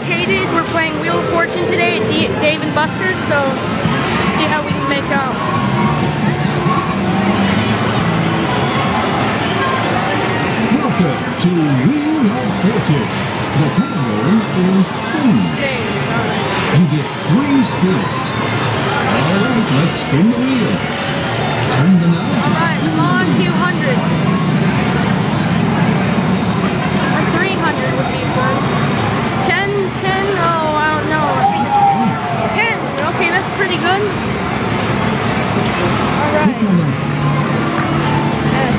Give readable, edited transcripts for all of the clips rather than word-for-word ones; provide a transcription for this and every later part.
Arcaded. We're playing Wheel of Fortune today at Dave & Buster's, so see how we can make out. Welcome to Wheel of Fortune. The category is food. You get 3 spins. Alright, let's spin the wheel. Turn the knob. Alright, come on, 200. Or 300 would be good. 10, oh, I don't know. I think it's 10. Okay, that's pretty good. Alright. Yes.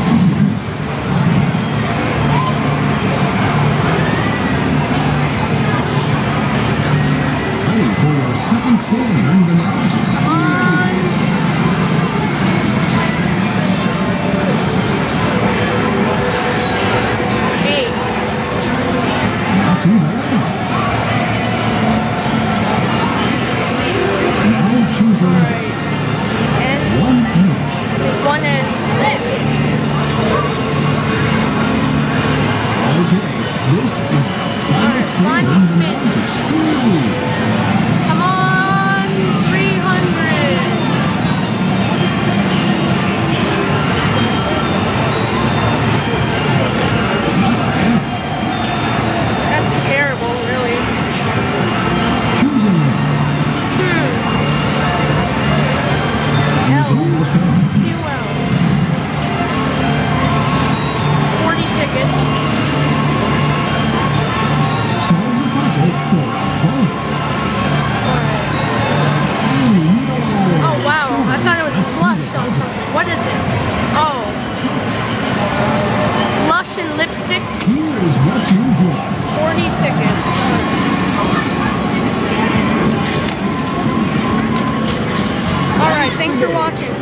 Ready for your second spin. Turn the knob. Come on. Not too bad. Now choosing And 1 end. one end. Okay, this is the final spin. Now to spin the wheel. Come on, 300. That's terrible, really. Choosing L, almost done. QL. 40 tickets. Solve the puzzle for bonus. Oh, wow. I thought it was blush or something. What is it? Oh. Blush and lipstick. Here's what you get. 40 tickets. Alright, thanks for watching.